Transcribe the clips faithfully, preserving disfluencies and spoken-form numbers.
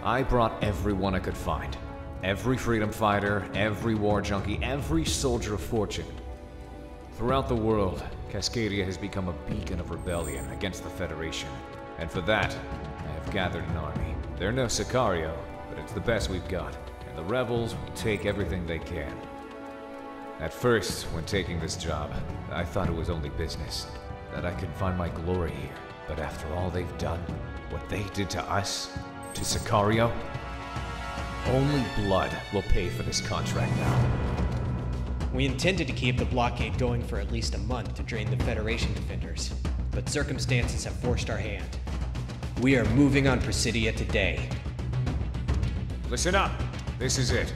I brought everyone I could find. Every freedom fighter, every war junkie, every soldier of fortune. Throughout the world, Cascadia has become a beacon of rebellion against the Federation. And for that, I have gathered an army. They're no Sicario, but it's the best we've got. And the rebels will take everything they can. At first, when taking this job, I thought it was only business. That I could find my glory here. But after all they've done, what they did to us, to Sicario, only blood will pay for this contract now. We intended to keep the blockade going for at least a month to drain the Federation defenders, but circumstances have forced our hand. We are moving on Presidia today. Listen up. This is it.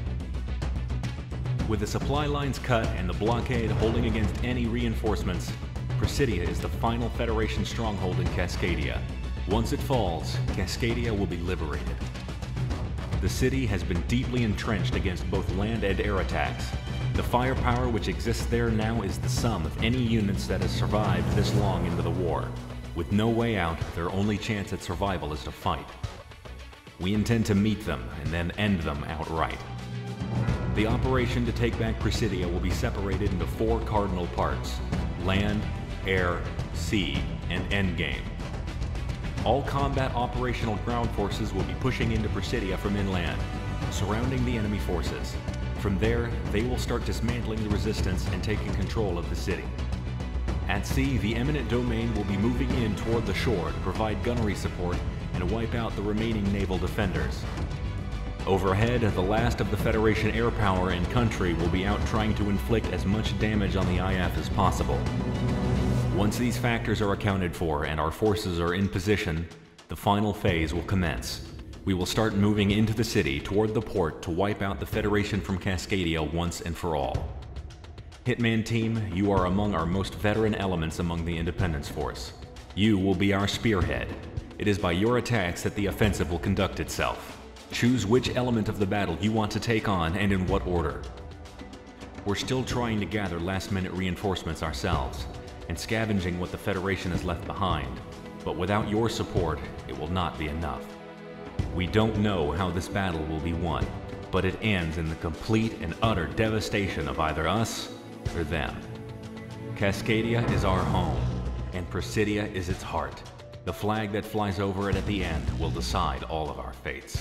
With the supply lines cut and the blockade holding against any reinforcements, Presidia is the final Federation stronghold in Cascadia. Once it falls, Cascadia will be liberated. The city has been deeply entrenched against both land and air attacks. The firepower which exists there now is the sum of any units that have survived this long into the war. With no way out, their only chance at survival is to fight. We intend to meet them and then end them outright. The operation to take back Presidia will be separated into four cardinal parts: land, air, sea, and endgame. All combat operational ground forces will be pushing into Presidia from inland, surrounding the enemy forces. From there, they will start dismantling the resistance and taking control of the city. At sea, the eminent domain will be moving in toward the shore to provide gunnery support and wipe out the remaining naval defenders. Overhead, the last of the Federation air power and country will be out trying to inflict as much damage on the I F as possible. Once these factors are accounted for and our forces are in position, the final phase will commence. We will start moving into the city toward the port to wipe out the Federation from Cascadia once and for all. Hitman Team, you are among our most veteran elements among the Independence Force. You will be our spearhead. It is by your attacks that the offensive will conduct itself. Choose which element of the battle you want to take on and in what order. We're still trying to gather last-minute reinforcements ourselves, and scavenging what the Federation has left behind, but without your support, it will not be enough. We don't know how this battle will be won, but it ends in the complete and utter devastation of either us or them. Cascadia is our home, and Presidia is its heart. The flag that flies over it at the end will decide all of our fates.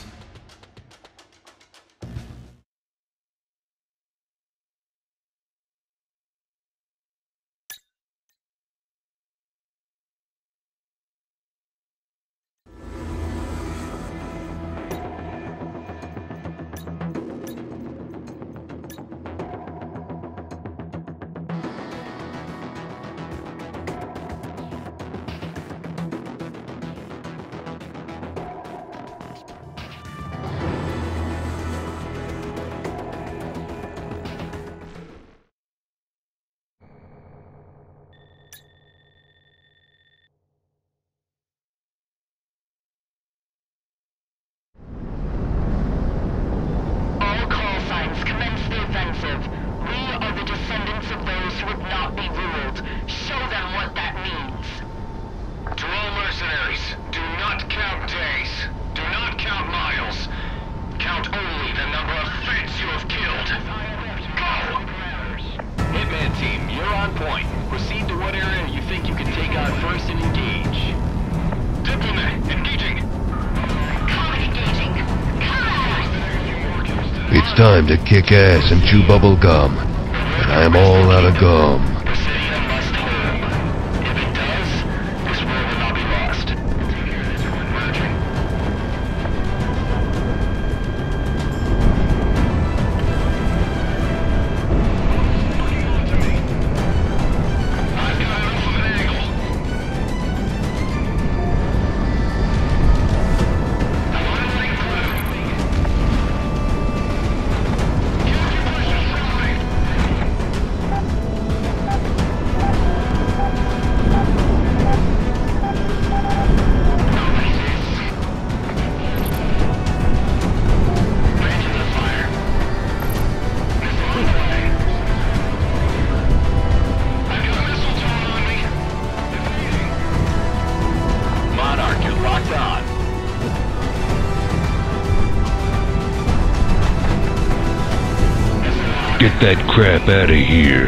It's time to kick ass and chew bubble gum, and I'm all out of gum. Get that crap out of here.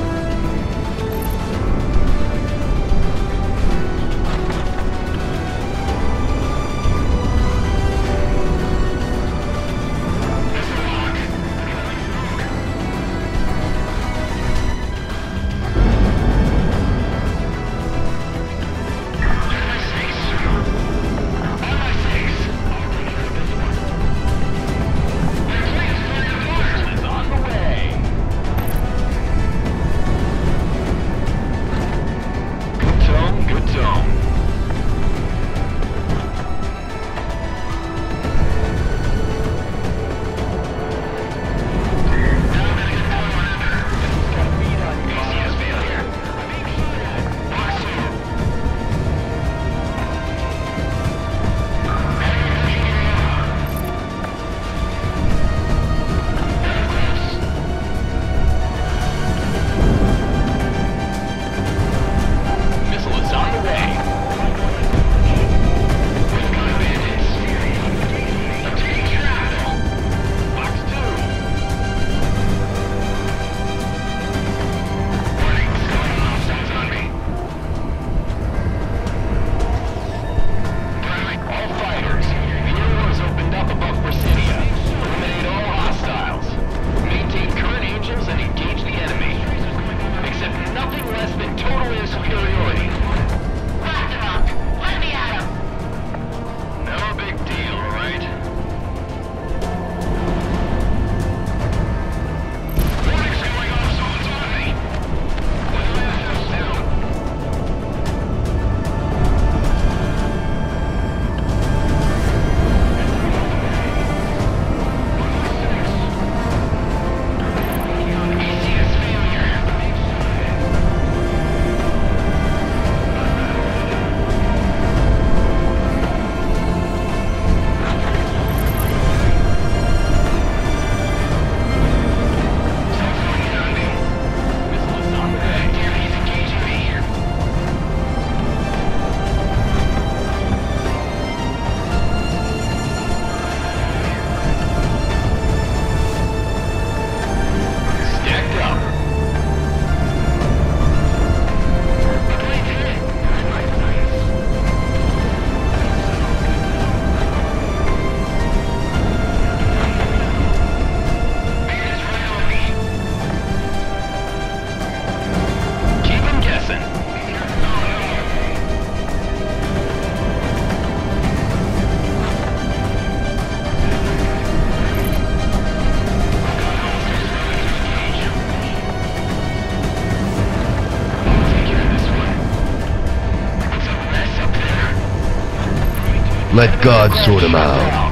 Let God sort him out.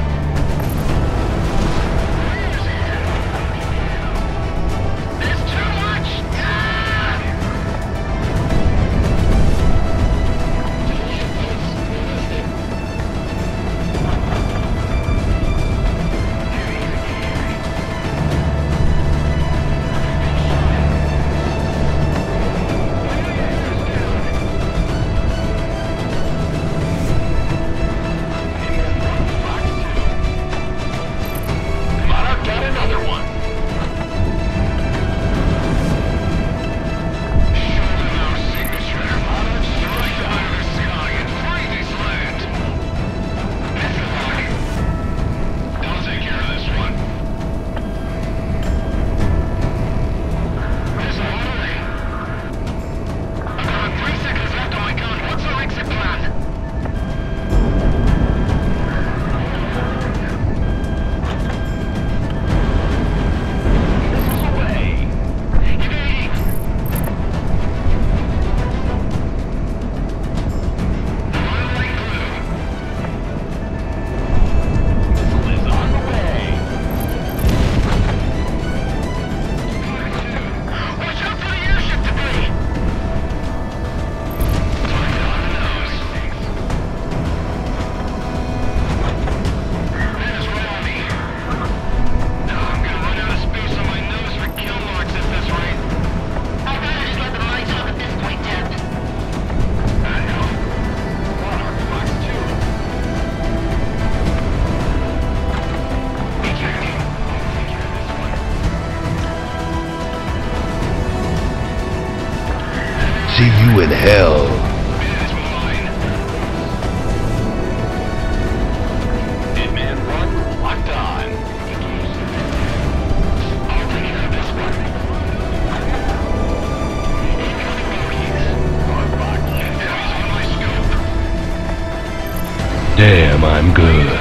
see you in hell. Damn, I'm good.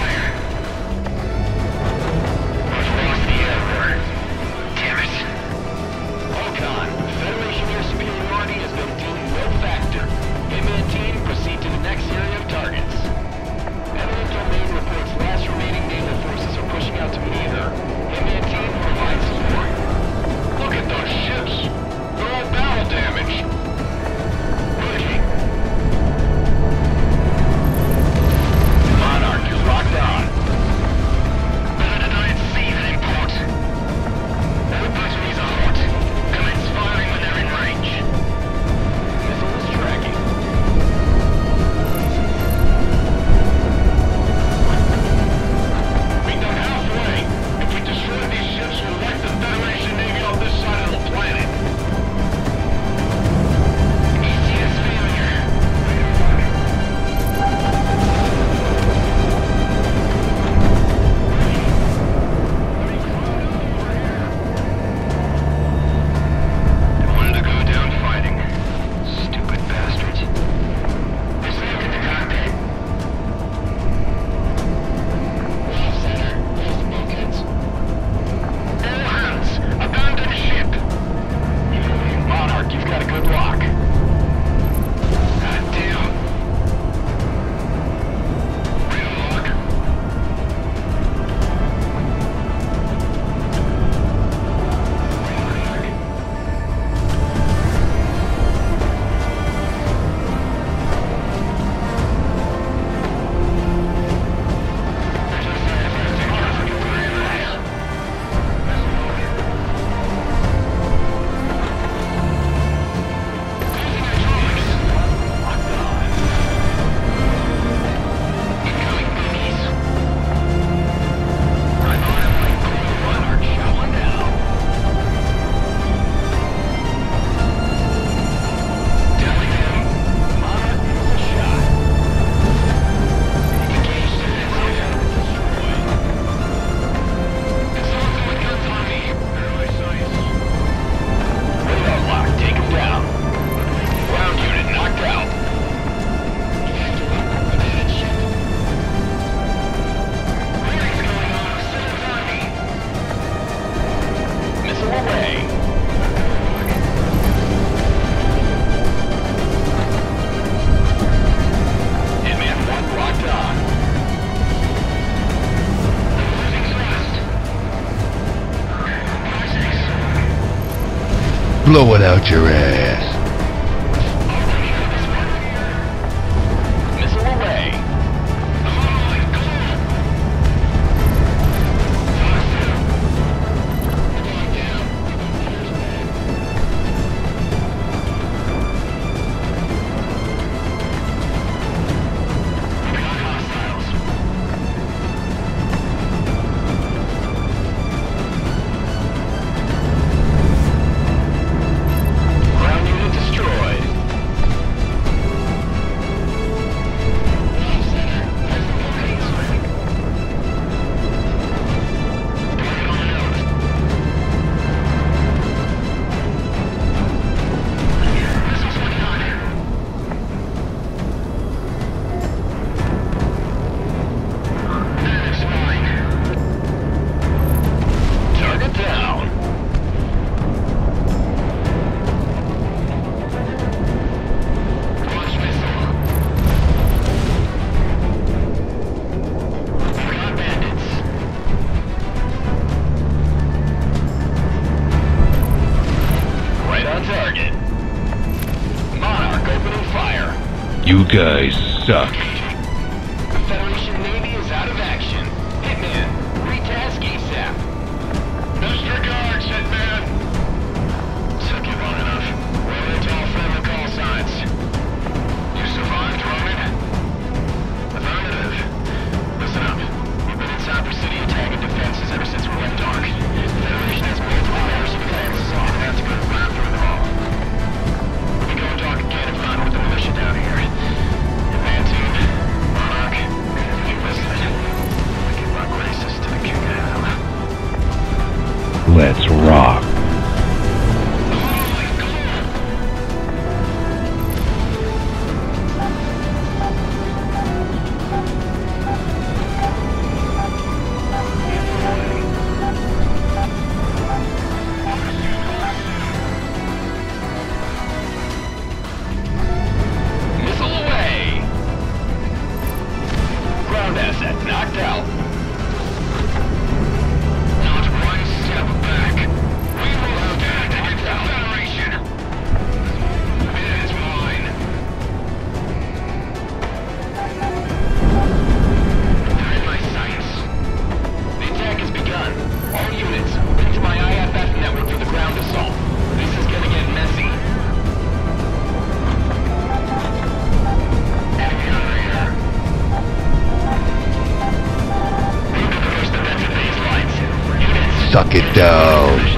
Blow it out your ass. Missile away. You guys suck. The Federation Navy is out of action. Hitman, retask ASAP. Best regards, Hitman. Took you long enough. Well, it's all friendly call signs. You survived, Roman? Affirmative. Listen up. We've been inside Presidia tagging defenses ever since we went dark. The Federation has multiple layers of defenses, so I'm gonna have to go to the bathroom in the hall. We go suck it down.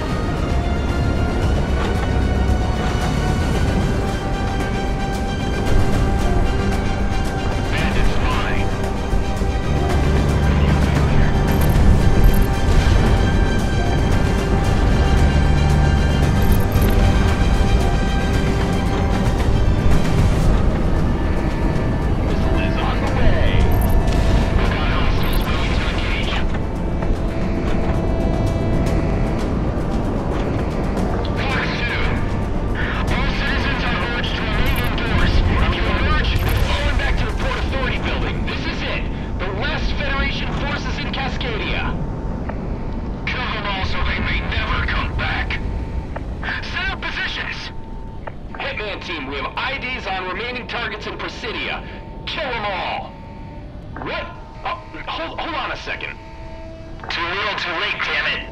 Team, we have I Ds on remaining targets in Presidia. Kill them all! What? Oh, hold, hold on a second. Too little, too late, damn it.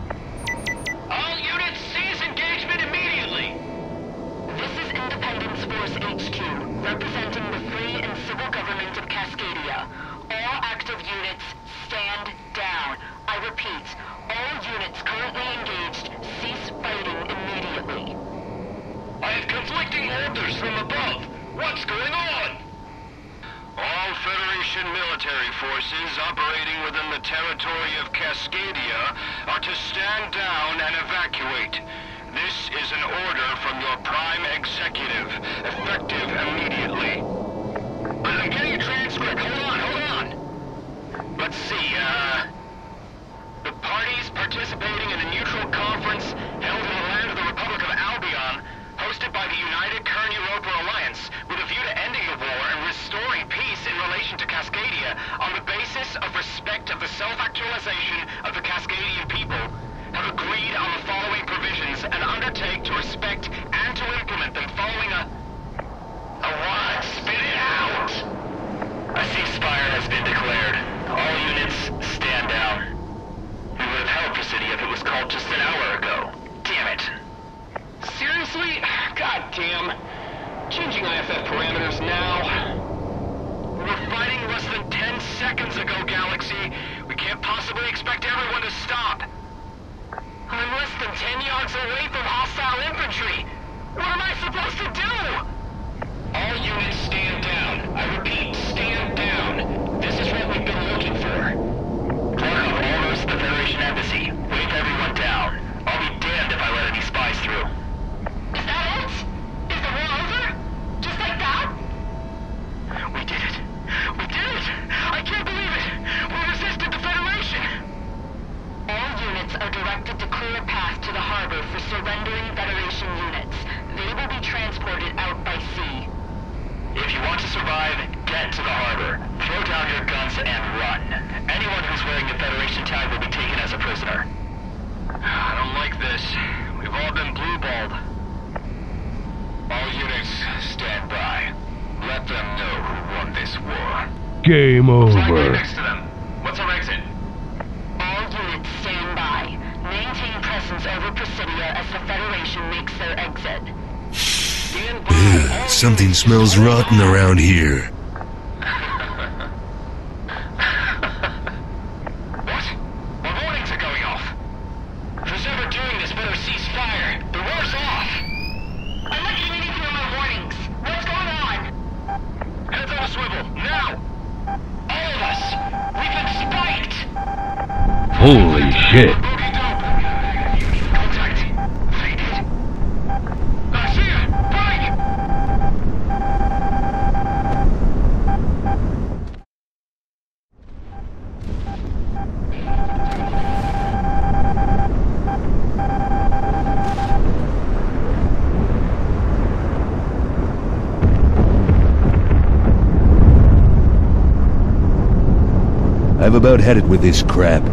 All units, cease engagement immediately! This is Independence Force H Q, representing the free and civil government of Cascadia. All active units, stand down. I repeat, all units currently engaged, cease fighting immediately. I have conflicting orders from above. What's going on? All Federation military forces operating within the territory of Cascadia are to stand down and evacuate. This is an order from your Prime Executive, effective immediately. I'm getting a transcript. Hold on, hold on. Let's see, uh... the parties participating in a neutral conference held in the land of the Republic of Albion, hosted by the United Kern-Europa Alliance, with a view to ending the war and restoring peace in relation to Cascadia on the basis of respect of the self-actualization of the Cascadian people, have agreed on the following provisions and undertake to respect and to implement them following a... A what? Spit it out! A ceasefire has been declared. All units, stand down. We would have held Presidia if it was called just an hour ago. Damn it. Seriously? God damn. Changing I F F parameters now. We were fighting less than ten seconds ago, Galaxy. We can't possibly expect everyone to stop. I'm less than ten yards away from hostile infantry. What am I supposed to do? All units stand down. I repeat, stand down. This is what we've been looking for. Welcome, almost the Federation Embassy. Wave everyone down. I'll be damned if I let any spies through. Is that it? Is the war over? Just like that? We did it. We did it! I can't believe it! We resisted the Federation! All units are directed to clear a path to the harbor for surrendering Federation units. They will be transported out by sea. If you want to survive, get to the harbor. Throw down your guns and run. Anyone who's wearing the Federation tag will be taken as a prisoner. I don't like this. We've all been blue-balled. All units, stand by. Let them know who won this war. Game Flag right over. next to them. What's our exit? All units stand by. Maintain presence over Presidia as the Federation makes their exit. Stand by. All Something units, smells stand rotten by. around here. What? My warnings are going off. Who's ever doing this better cease fire. The war's off. I'm not getting anything on my warnings. What's going on? Heads on a swivel, now! All of us! We've been spiked! Holy shit. Bogey dope! Contact! Faded! Garcia! Break! I've about had it with this crap.